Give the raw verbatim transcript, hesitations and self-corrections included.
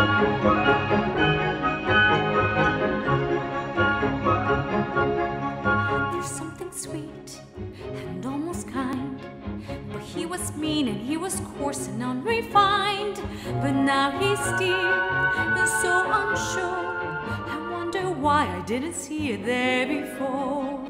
There's something sweet and almost kind, but he was mean and he was coarse and unrefined. But now he's dear and so unsure. I wonder why I didn't see it there before.